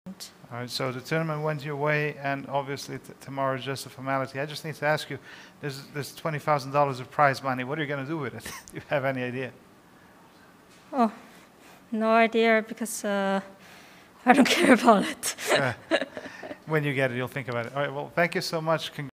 All right, so the tournament went your way, and obviously tomorrow is just a formality. I just need to ask you, there's $20,000 of prize money. What are you going to do with it? Do you have any idea? Oh, no idea, because I don't care about it. When you get it, you'll think about it. All right, well, thank you so much.